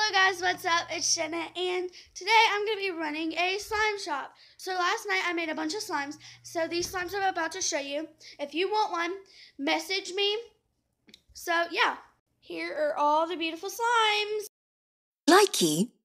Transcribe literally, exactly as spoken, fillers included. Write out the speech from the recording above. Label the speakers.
Speaker 1: Hello guys, what's up? It's Jenna, and today I'm going to be running a slime shop. So last night I made a bunch of slimes, so these slimes I'm about to show you. If you want one, message me. So yeah, here are all the beautiful slimes.
Speaker 2: Likey